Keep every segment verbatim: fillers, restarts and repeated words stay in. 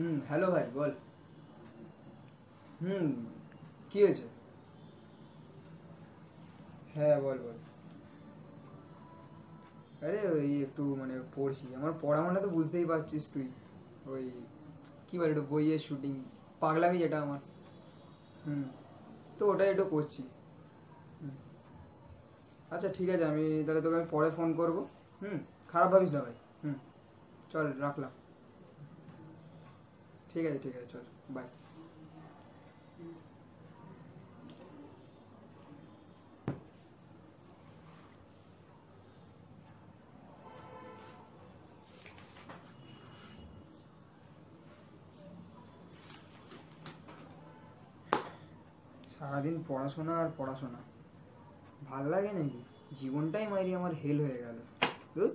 হুম, hello ভাই বল। হুম, কি হয়েছে? হ্যাঁ বল বল। আরে ওই একটু মানে পড়ছি, আমার পড়া মানে তো বুঝতেই পারছিস তুই। ওই কি বলে একটু বইয়ের শুটিং, পাগলামি যেটা আমার। হুম, তো ওটাই একটু করছি। হুম, আচ্ছা ঠিক আছে, আমি তাহলে তোকে আমি পরে ফোন করবো। হুম, খারাপ ভাবিস না ভাই। হুম, চল রাখলাম। ঠিক আছে ঠিক আছে, চল, বাই। সারাদিন পড়াশোনা আর পড়াশোনা, ভাল লাগে নাকি? জীবনটাই মাইরি আমার হেল হয়ে গেল। বুঝ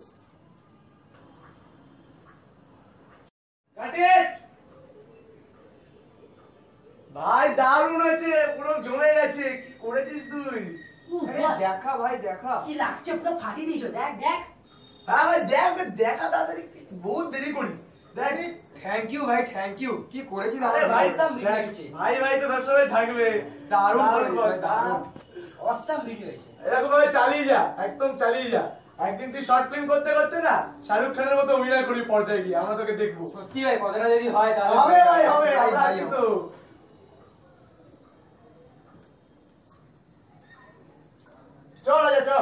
ভাই দারুণ হয়েছে, পুরো জমে গেছে। কি করেছিস তুই? উফ, আরে বাস, দেখা ভাই দেখা। কি লাগছে পুরো ফাটিয়ে দিয়েছো, দেখ দেখ। হ্যাঁ ভাই দেখ, ওকে দেখা তাড়াতাড়ি, বহুত দেরি করিস। দেখ থ্যাংক ইউ ভাই, থ্যাংক ইউ। কি করেছিস আরে আমার ভাই, জন্য? একদম ভিডিও দেখ, হয়েছে। ভাই ভাই তো সবসময় থাকবে। দারুণ দারুণ করেছিস ভাই, কর, দারুণ। অসাম ভিডিও হয়েছে। এরকম ভাবে চালিয়ে যা, একদম চালিয়ে যা। একদিন তুই শর্ট ফিল্ম করতে করতে না শাহরুখ খানের মতো অভিনয় করি পর্দায় গিয়ে, আমরা তোকে দেখবো। সত্যি ভাই, কথাটা যদি হয় তাহলে হবে ভাই, হবে, ভাই আমরা ভাই আছি আমার। তো। চল রাজা চল।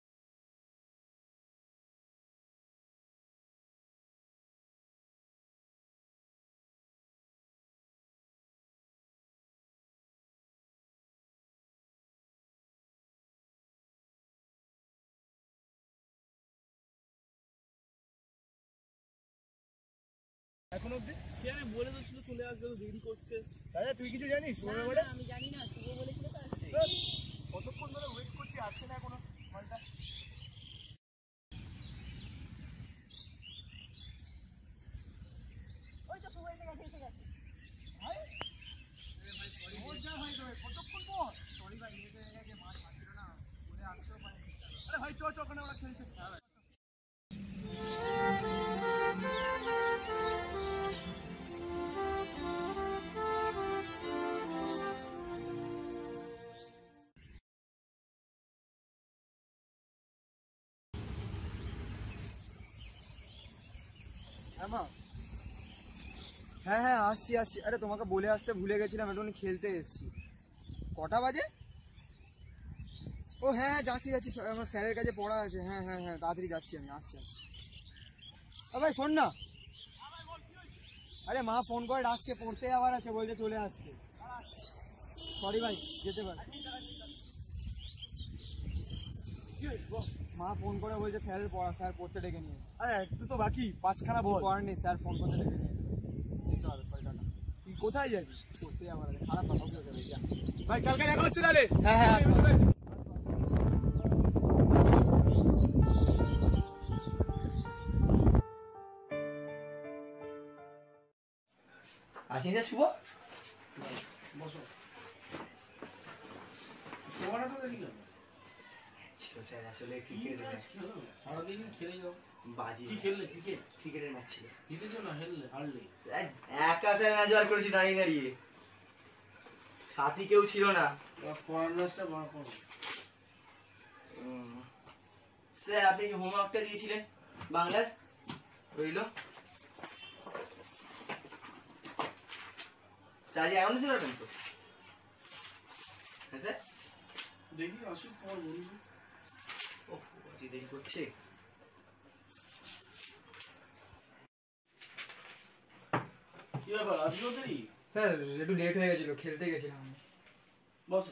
এখন অব্দি কে জানে, বলে তো ছিল চলে আসবে, তো দেরি করছে। রাজা তুই কিছু জানিস? না সময় না বলে আমি জানি না, শুভ বলেছিল তো আসতে। কতক্ষণ ধরে ওয়েট করছি, আসছে না কোনো মালটা। ওই তো শুভ এসে গেছে, এসে গেছে। কতক্ষণ পর? সরি ভাই, লেট হয়ে গেছে, মাছ পাচ্ছিল না, বলে আসতেও পারিনি। আরে ভাই চ চ, ওখানে ওরা খেলছে। হ্যাঁ মা। হ্যাঁ হ্যাঁ আসছি আসছি, আরে তোমাকে বলে আসতে ভুলে গেছিলাম, একটুখানি খেলতে এসেছি। কটা বাজে? ও হ্যাঁ হ্যাঁ যাচ্ছি যাচ্ছি, আমার স্যারের কাছে পড়া আছে। হ্যাঁ হ্যাঁ হ্যাঁ, তাড়াতাড়ি যাচ্ছি, আমি আসছি আসছি। ও ভাই শোন না, আরে মা ফোন করে ডাকছে, পড়তে যাওয়ার আছে, বলছে চলে আসছে। সরি ভাই, যেতে পারি। মা ফোন করে বলছে স্যারের পড়া, স্যার পড়তে ডেকে নিয়ে। আরে একটু তো বাকি, পাঁচখানা বল বল। করার নেই, স্যার ফোন করতে ডেকে নিয়ে যেতে হবে। Sorry tata. তুই কোথায় যাবি? পড়তে যাওয়ার আছে, খারাপ কথা বলে যাবে, যা। ভাই কালকে দেখা হচ্ছে তাহলে। হ্যাঁ হ্যাঁ আসবো। আসিস না শুভ? বসো। তোমারটা তো দেখি না। ছিল স্যার, আসলে ক্রিকেট খেলো সারাদিন খেলে যাও। বাজি কি খেললে? ক্রিকেট ক্রিকেটের ম্যাচ ছিল। জিতেছো না হেরলে হারলে? একা স্যার ম্যাচ বার করেছি দাঁড়িয়ে দাঁড়িয়ে, সাথী কেউ ছিল না। পড়ার ম্যাচটা বড় করো। উম, স্যার আপনি যে হোমওয়ার্কটা দিয়েছিলেন বাংলার, রইল তা আজ এমন ছিল তো? হ্যাঁ স্যার। দেখি আসুক তোমার বন্ধু। ও আজকে দেরি করছে। কি ব্যাপার আজকেও দেরি? স্যার একটু লেট হয়ে গেছিল, খেলতে গেছিলাম আমি। বসো।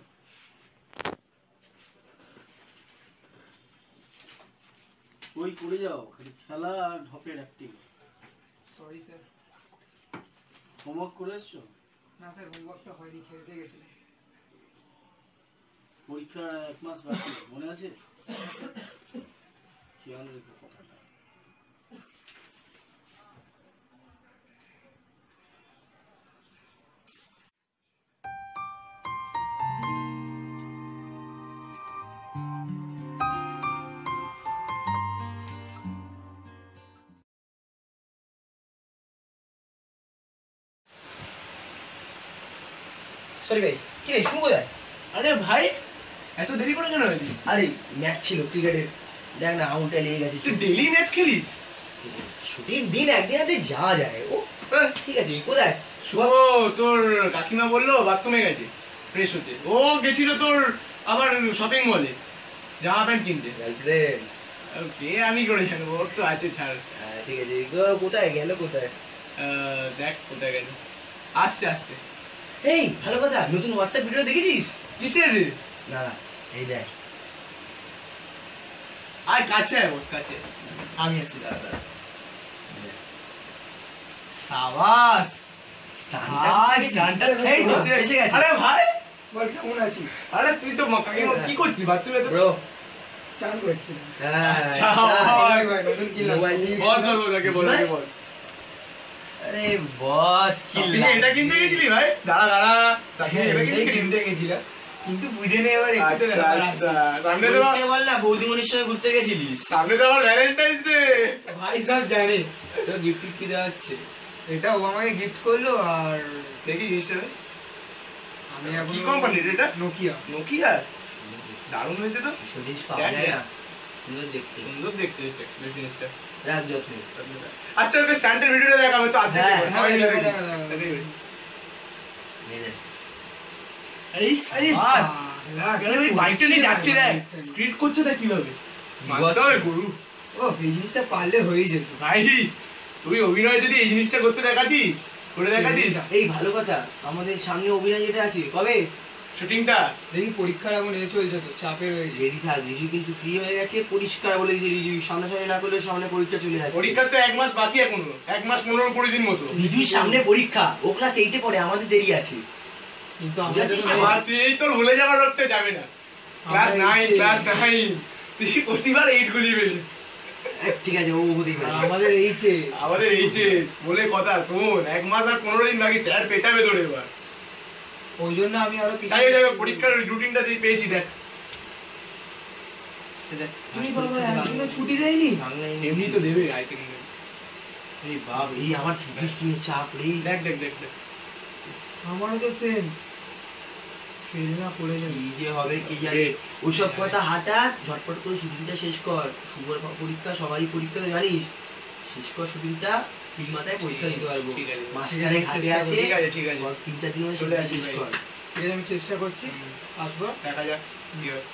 ওই করে যাও, খালি খেলা আর ঢপের অ্যাক্টিং। Sorry sir. হোমওয়ার্ক করে এসছো? না স্যার, হোমওয়ার্কটা হয়নি, খেলতে গেছিলাম। পরীক্ষা এক মাস বাকি, মনে আছে? খেয়াল রেখো কথাটা। সরি ভাই, কি রে শুরু কোথায়? আরে ভাই এত দেরি করে কেন এলি? আরে ম্যাচ ছিল ক্রিকেটের, দেখ না আউটটা লেগে গেছে। তুই ডেইলি ম্যাচ খেলিস? ছুটির দিন একদিন হাতে যাওয়া যায়। ও হ্যাঁ। ঠিক আছে, কোথায়? ও তোর কাকিমা বললো বাথরুমে গেছে ফ্রেশ হতে। ও গেছিল তোর আবার শপিং মলে জামা প্যান্ট কিনতে। গার্লফ্রেন্ড? কে আমি করে জানবো, ওর তো আছে ছাড়। ঠিক আছে, এগুলো কোথায় গেল কোথায়? আহ, দেখ কোথায় গেল, আসছে আসছে। এই ভালো কথা, নতুন হোয়াটসঅ্যাপ ভিডিও দেখেছিস? কিসের রে? না না, এই দেখ। আর কাছে আয় বস, কাছে আমি আসছি, দাদা দাদা। সাবাস। আজ ডান্ডা এই তো এসে গেছে। আরে ভাই, বল কেমন আছিস? আরে তুই তো মা- কাকিমা কি করছিস বাথরুমে তো? ব্রো চান করছিলাম। হ্যাঁ আচ্ছা, ভাই ভাই নতুন কিনলাম। মোবাইল নিয়ে- বল বল বল আগে বল আগে বল। আরে বস তুই চিল্লা। এটা কিনতে গেছিলি ভাই? দাঁড়া দাঁড়া, হ্যাঁ, এটা এটাই কিনতে কিনতে গেছিলাম কিন্তু বুঝে নেই এবার একটু তো আচ্ছা ব্যাপার আচ্ছা, আছে। সামনে তো বলিসকে বল না, বৌদিমণির সঙ্গে ঘুরতে গেছিলিস। সামনে তো আমার ভ্যালেন্টাইন্স ডে। ভাই সব জানে। তো গিফট কি দেওয়া হচ্ছে? এটা ও আমাকে গিফট করলো আর দেখি জিনিসটা রে। আমি এখন কি কোম্পানির এটা? নোকিয়া। নোকিয়া? দারুণ হয়েছে তো, সতীশ পাওয়া দেখ, যায় দেখ। না, সুন্দর দেখতে। সুন্দর দেখতে হয়েছে বেশ জিনিসটা। রাখ যত্ন। আচ্ছা ওকে স্ট্যান্ডের ভিডিওটা দেখ, আমি তো আজকে হ্যাঁ, দেখবো, হ্যাঁ, সবাই দেখা, দেখবি। দেখা, দেখা। দেখবি? এই দেখ। আরে আরে সাবাস। বাবা, আরে ওই বাইকটা নিয়ে যাচ্ছে দেখ, স্পিড করছে দেখ কিভাবে। মারতে হবে গরু। ও এই জিনিসটা পারলে হয়েই যেত। ভাই তুই অভিনয় যদি এই জিনিসটা করতে দেখাতিস, করে দেখাতিস এই ভালো কথা, আমাদের সামনে অভিনয় যেটা আছে কবে? শুটিংটা। দেখি পরীক্ষার এখন এ চলছে তো চাপে রয়েছে। রেডি থাক, রিজু কিন্তু ফ্রি হয়ে গেছে, পরিষ্কার বলে দিয়েছে রিজু, সামনাসামনি না করলে সামনে পরীক্ষা চলে আসছে। পরীক্ষার তো এক মাস বাকি এখনো, এক মাস পনেরো কুড়ি দিন মতো। রিজুর সামনে পরীক্ষা, ও ক্লাস এইটে পড়ে, আমাদের দেরি আছে। কিন্তু বুঝেছিস আমাদের তো? আর তুই এই তোর ভুলে যাওয়ার রক্তে যাবে না। ক্লাস আমরা নাইন এই- ক্লাস নাইন তুই প্রতিবার এইট গুলি ফেলিস। ঠিক আছে, ও হতেই পারে। আমাদের এইচে আমাদের এই যে বলে কথা শোন, এক মাস আর পনেরো দিন বাকি, স্যার পেটাবে ধরে এবার। ওই জন্য আমি আরো পিছিয়ে তাই যাবে গেছি। পরীক্ষার রুটিনটা দিয়ে পেয়েছি দেখ। এই বাবা এখনো ছুটি দেয়নি। বাংলা এমনি তো দেবে হাই সেকেন্ডারি। এই বাপ, এই আমার ফিজিক্স নিয়ে চাপ রে। দেখ দেখ দেখ দেখ। আমারও তো সেম ফেল না করে যাবে। কি যে হবে কি জানে। ওইসব কথা হাঁটা, ঝটপট করে শুটিংটা শেষ কর। শুভর পরীক্ষা, সবারই পরীক্ষা তো জানিস। শেষ কর শুটিংটা, ঠিক মাথায় পরীক্ষা দিতে পারবো। ঠিক আছে। মাস্টারে হাতে আছে, ঠিক আছে ঠিক আছে, বল তিন চার দিন মধ্যে চলে শুটিংটা আসি শেষ ভাই। কর। ঠিক আছে আমি চেষ্টা করছি আসবো। দেখা যাক কি হয়।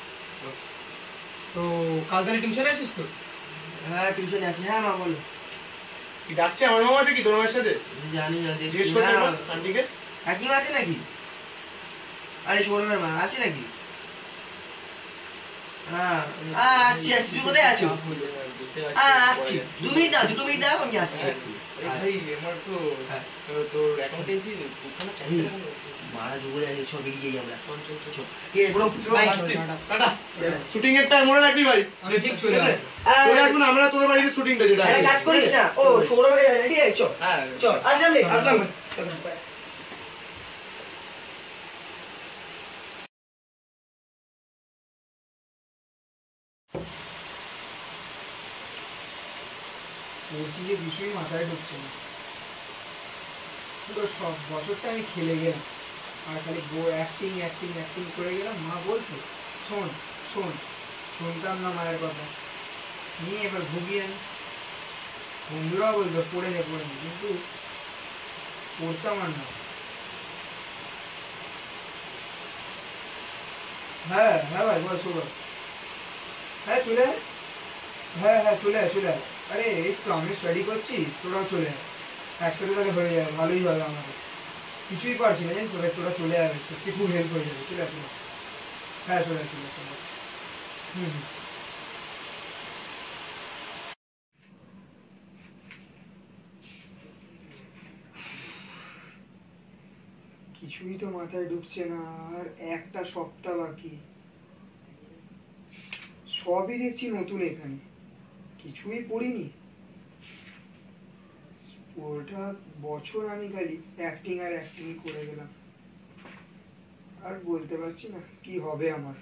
তো কাল তাহলে টিউশনে আছিস তো? হ্যাঁ টিউশনে আছে। হ্যাঁ মা বলো। কি ডাকছে আমার মামা আছে কি তোর মায়ের সাথে? জানি না, দেখছি জিজ্ঞেস করতে না। আন্টিকে। কাকিমা আছে নাকি? আরে সৌরভের মা আছে নাকি? হ্যাঁ আহ, আসছি আসছি, তুমি কোথায় আছো? হ্যাঁ আসছি, দু মিনিট দাও, দুটো মিনিট দাও, আমি আসছি একটু। ভাই আমার তো হ্যাঁ। তো- তোর অ্যাকাউন্টেন্সি ওখানে হুম। মারা জুগলে আছে, সব বেরিয়ে যাই আমরা। চল চল চল চল। ঠিক আছে, বলো, বাই। টাটা। শুটিং এর টাইম মনে রাখবি ভাই। আমি ঠিক চলে ঠিক আছে? আহ, চলে আসবো না আমরা তোর বাড়িতে শুটিংটা যেটা একটা আছে। কাজ করিস না, ও সৌরভের কাছে ঠিক আছে, চল হ্যাঁ চল, আসলাম রে। আসলাম। বলছি যে কিছুই মাথায় ঢুকছে না। পুরো সব বছরটা আমি খেলে গেলাম আর খালি অ্যাক্টিং অ্যাক্টিং অ্যাক্টিং করে গেলাম। মা বলতো শোন শোন, শুনতাম না মায়ের কথা, নিয়ে এবার ভুগি আমি। বন্ধুরাও বলতো পড়ে নে পড়ে নে, কিন্তু পড়তাম আর না। হ্যাঁ হ্যাঁ ভাই বল চলো। হ্যাঁ চলে আয়। হ্যাঁ হ্যাঁ চলে আয় চলে আয়। আরে এই তো আমি স্টাডি করছি, তোরাও চলে আয়, একসাথে তাহলে হয়ে যাবে, ভালোই হবে আমাদের। কিছুই পারছি না জানিস, তোরা তোরা চলে যাবে, সত্যি খুব হেল্প হয়ে যাবে। চলে আসবে। হ্যাঁ চলে আসবে চলে আসবে। হুম হুম। কিছুই তো মাথায় ঢুকছে না, আর একটা সপ্তাহ বাকি। সবই দেখছি নতুন এখানে, কিছুই পড়িনি। পুরোটা বছর আমি খালি অ্যাক্টিং আর অ্যাক্টিং করে গেলাম, আর বলতে পারছি না কি হবে আমার।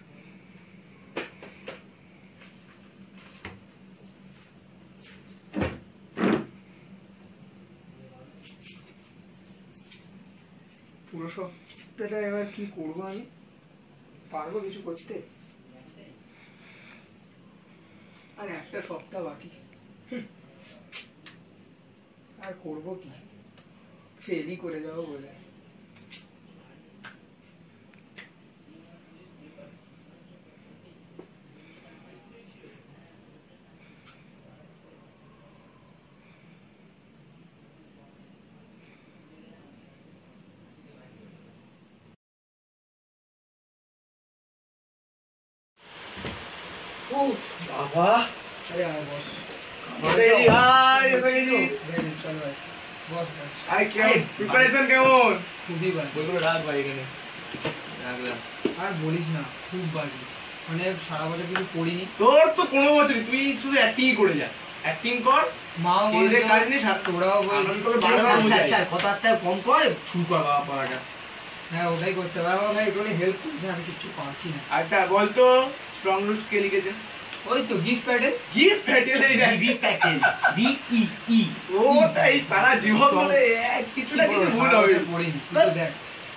পুরো সব সপ্তাহটা এবার কি করবো আমি? পারবো কিছু করতে? আর একটা সপ্তাহ বাকি, হুম। আর করবো কি? ফেলই করে যাবো বলে। ও বাবা, আরে আয় বস। এসে গেছি ভাই, এসে গেছি। বেরিয়ে চল ভাই, বস বস। আরে কেমন প্রিপারেশন কেমন? খুবই বাজে। বলগুলো রাখ ভাই এখানে রাখলাম। আর বলিস না, খুব বাজে। মানে সারা বছর কিছু পড়িনি। তোর তো কোনো বছরই তুই শুধু অ্যাক্টিংই করে যা, অ্যাক্টিং কর। মাও এই যে কাজ নেই, সাত তোরাও বলে আমি দিস। তোকে বারবার বোঝাই। আচ্ছা কথাটা কম কর, শুরু কর বাবা পড়াটা। হ্যাঁ ওটাই করতে পারবো ভাই, একটু হেল্প করছে, আমি কিচ্ছু পারছি না। আচ্ছা বলতো স্ট্রং রুটস কে লিখেছে? ওই তো গিফট প্যাডেল। গিফট প্যাটেল এই দেখ। B Patel, B E E. ও তাই সারা জীবন ধরে এক কিছু না কিছু ভুল হবে। পড়িনি, কিন্তু দেখ।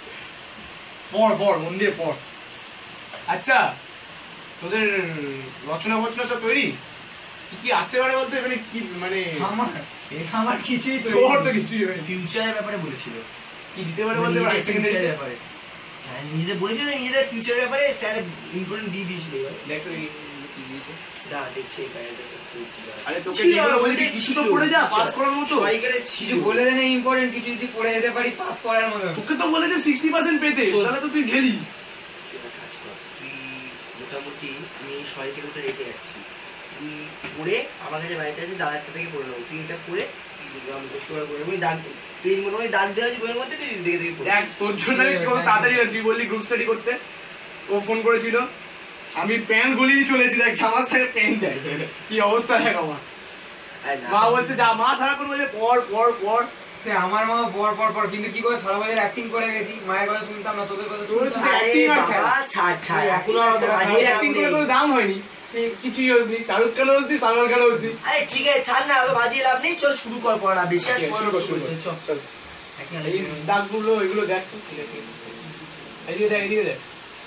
পড় পড় মন দিয়ে পড়। আচ্ছা তোদের রচনা বচনা সব তৈরি? কি কি আসতে পারে বলতে, মানে কি মানে আমার আমার কিছুই তো তোর তো কিছুই হয়নি। ফিউচারের ব্যাপারে বলেছিল। কি দিতে পারে বলতে পারে ফিউচারের ব্যাপারে। হ্যাঁ নিজে বলেছিল যে নিজেদের ফিউচারের ব্যাপারে স্যার ইম্পর্টেন্ট দিয়ে দিয়েছিল এবার। দেখ তো এই কি দিয়েছে। না দেখছি এই কাজটা করছিল। আরে তোকে ছিল, যেগুলো বলছি ওইটাই কিছু তো ছিল, পড়ে যা future। পাস করার মতো। সবাইকারে কিছু ছিল। বলে দেন ইম্পর্টেন্ট কিছু, যদি পড়ে যেতে পারি পাস করার মতো। তোকে তো বলেছে সিক্সটি পার্সেন্ট পেতে, শোন। তাহলে তো তুই গেলি। তুই একটা কাজ কর, তুই মোটামুটি আমি ছয় কিলোমিটার রেটে যাচ্ছি, তুই পড়ে আমার কাছে বাড়িতে আছে, দাদারটা থেকে পড়ে নেবো, তুই এটা পড়ে আমি দাগ পেজ মোটামুটি দাগ দেওয়া আছে বইয়ের মধ্যে, তুই দেখে দেখে পড়ে। দেখ তোর জন্য আমি কত তাড়াতাড়ি তুই বললি গ্রুপ স্টাডি করতে, ও ফোন করেছিল, আমি প্যান্ট গলিয়ে চলে এসেছি, দেখ আমার সাথে প্যান্ট দেখ কি অবস্থা দেখ আমার। আরে না, মা বলছে যা, মা সারাক্ষণ বলছে পড় পড় পড়। সে আমার মা পর পর পর, কিন্তু কি করে সারা বছর অ্যাক্টিং করে গেছি, মায়ের কথা শুনতাম না, তোদের কথা তোর শুনতাম না। আরে acting আর খেলা। বাবা ছাড় ছাড়, এখনো আর অত বাজে এই নাম অ্যাক্টিং করে নেই। কোনো দাম হয়নি, তুই কিছুই হসনি, শাহরুখ খান হসনি, সালমান খান হসনি। আরে ঠিক আছে ছাড় না, অত বাজিয়ে লাভ নেই, চল শুরু কর পড়া, বেশি আর ঠিক আছে, শুরু কর, শুরু কর। চল চল একই এই আলোচনা। দাগগুলো এগুলো দেখ তো, ঠিক আছে এদিকে দেখ, এদিকে দেখ,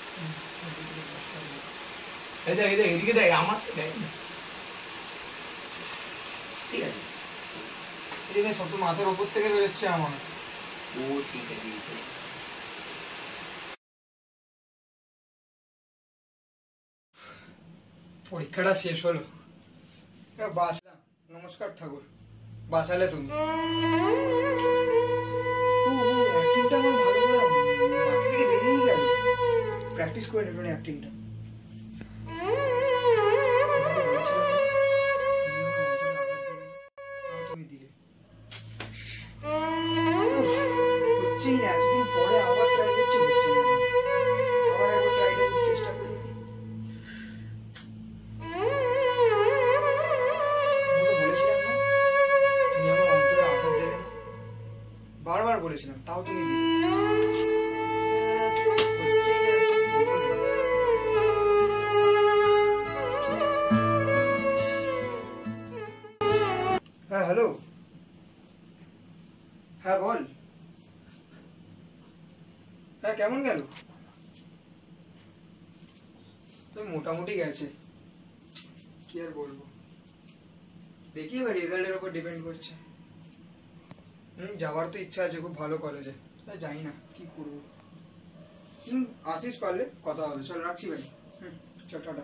এই দেখ এই দেখ এদিকে দেখ, আমার তো দেখ ঠিক আছে, এদিকে সব তো মাথার উপর থেকে বেরোচ্ছে আমার। ও ঠিক আছে ঠিক আছে। পরীক্ষাটা শেষ হলো, এবার বাঁচলাম। নমস্কার ঠাকুর, বাঁচালে তুমি। ও, ও, actingটা আমার ভালো করে মাথা থেকে বেরিয়েই গেল। প্র্যাকটিস করে নেব অ্যাক্টিংটা। তুমি দিলে হচ্ছেই না, এতদিন পরে আবার ট্রাই করছি, হচ্ছে না। আবার একবার ট্রাই করার চেষ্টা করি। বলেছিলাম না তুমি আমার অন্তরে আঘাত দেবে না, বারবার বলেছিলাম, তাও তুমি দিলে। হচ্ছেই না, কি করবো না। হ্যাঁ হ্যালো, হ্যাঁ বল। হ্যাঁ কেমন গেল? তো মোটামুটি গেছে, কি আর বলবো। দেখি এবার রেজাল্টের উপর ডিপেন্ড করছে। হুম, যাওয়ার তো ইচ্ছা আছে খুব ভালো কলেজে, যাই না, কি করবো। হুম, আসিস পারলে কথা হবে, চল রাখছি ভাই। হুম, চল টাটা।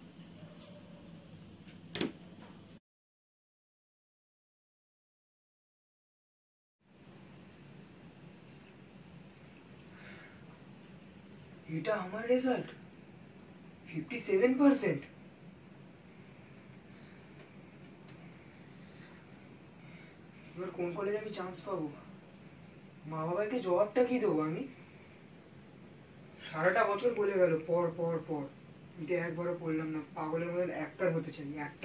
এটা আমার রেজাল্ট ফিফটি সেভেন পার্সেন্ট। এবার কোন কলেজে আমি চান্স পাবো? মা বাবাকে জবাবটা কি দেবো আমি? সারাটা বছর বলে গেল পর পর পর, কিন্তু একবারও পড়লাম না, পাগলের মতন একটার হতে চাই, একটা।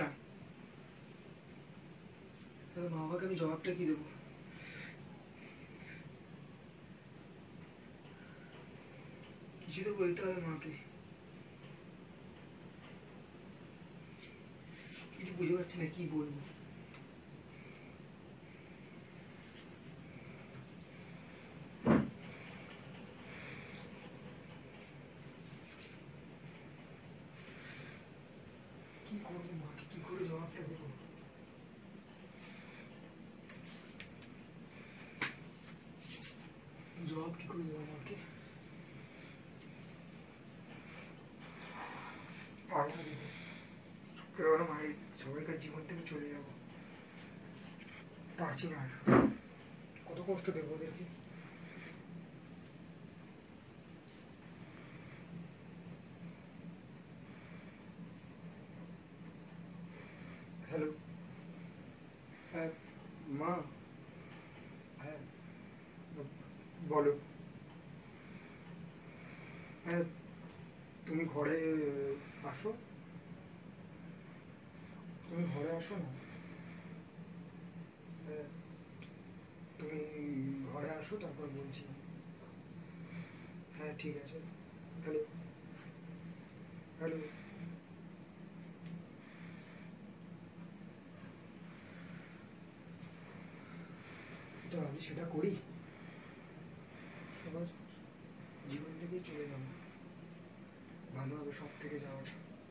এবার মা বাবাকে আমি জবাবটা কি দেবো? কিছু তো বলতে হবে মাকে। কিছু বুঝতে পারছি না কি বলবো। করবো মাকে কি করে জবাবটা দেবো? জবাব কি করে দেবো মাকে? পারবো না দিদি, কেবল মায়ের সবাইকার জীবন থেকে চলে যাবো, পারছি না আর। কত কষ্ট দেবো ওদেরকে। হ্যালো, হ্যাঁ মা, হ্যাঁ বলো। হ্যাঁ তুমি ঘরে আসো, তুমি ঘরে আসো না। হ্যাঁ তুমি ঘরে আসো, তারপর বলছি। হ্যাঁ ঠিক আছে। Hello, hello. তো আমি সেটা করি, সবার জীবন থেকেই চলে যাবো, ভালো হবে সব থেকে যাওয়াটা।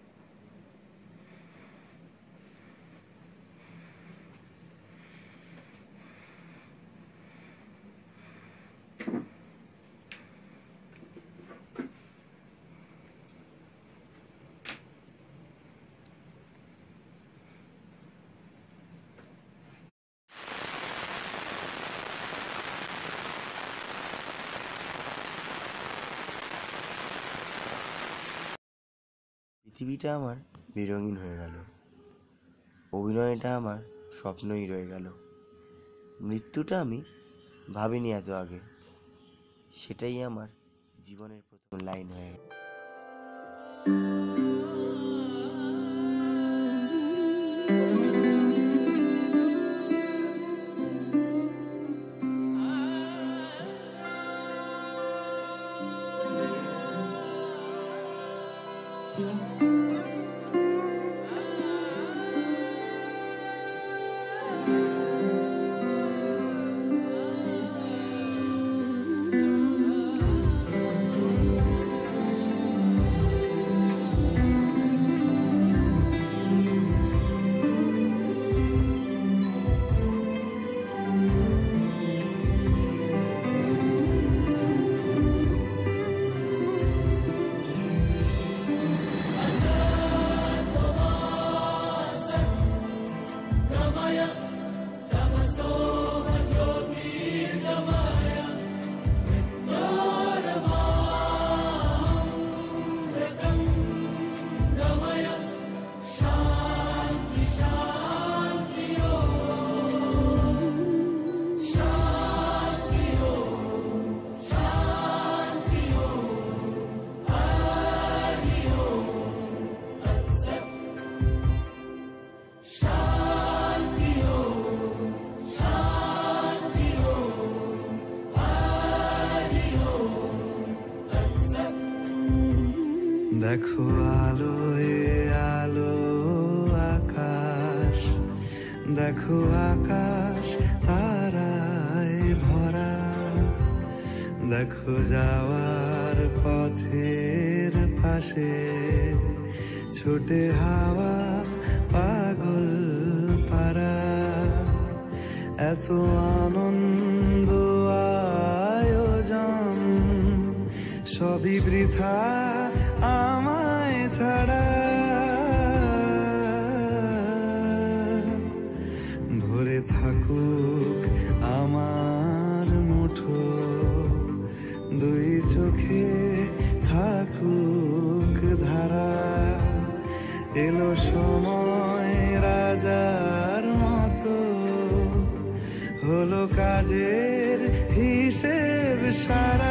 পৃথিবীটা আমার বেরঙিন হয়ে গেল, অভিনয়টা আমার স্বপ্নই রয়ে গেল, মৃত্যুটা আমি ভাবিনি এত আগে, সেটাই আমার জীবনের প্রথম লাইন হয়ে গেল। দেখো আলোয় আলো আকাশ, দেখো আকাশ তারায় ভরা, দেখো যাওয়ার পথের পাশে ছোটে হাওয়া পাগল পারা, এত আনন্দ আয়োজন সবই বৃথা আমায় ছাড়া, ভরে থাকুক আমার মুঠো, দুই চোখে থাকুক ধারা, এলো সময় রাজার মতো, হলো কাজের হিসেব সারা।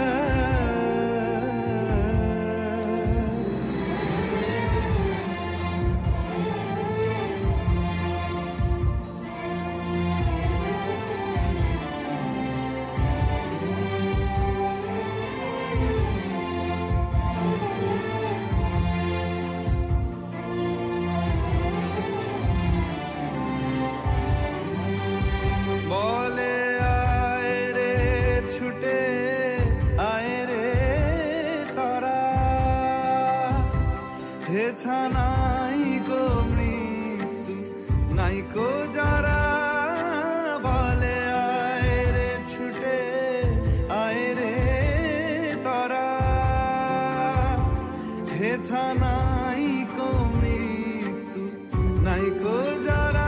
বলে আয় রে ছুটে আয় রে তরা, হেথা নাই কো মৃত্যু নাই কো যারা বলে আয় রে ছুটে আয় রে তারা হেথা নাই কো মৃত্যু নাই কো যারা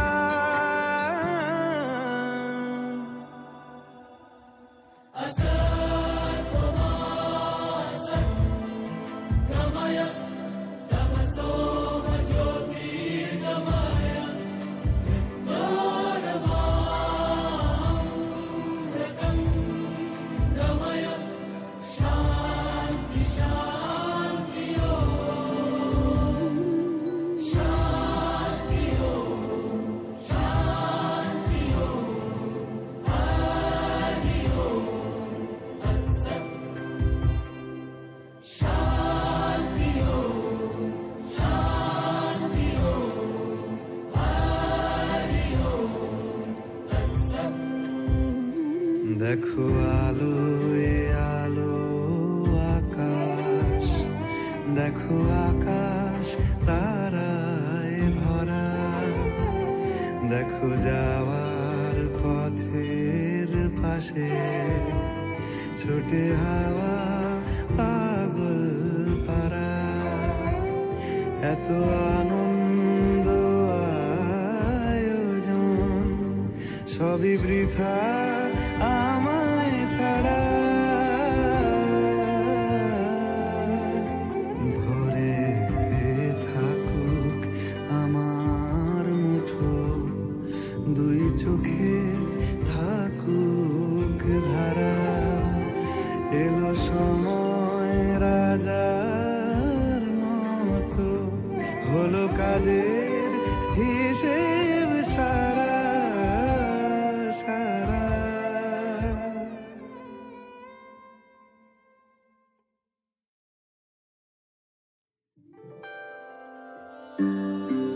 দেখো আলো এ আলো আকাশ দেখো আকাশ তারায় ভরা দেখো যাওয়ার পথের পাশে ছোটে হাওয়া পাগল পারা এত আনন্দ আয়োজন সবই বৃথা আমায় ছাড়া ভরে থাকুক আমার মুঠো দুই চোখে থাকুক ধারা এলো সময় রাজার মতো হলো কাজের হিসেব সারা সারা Thank you.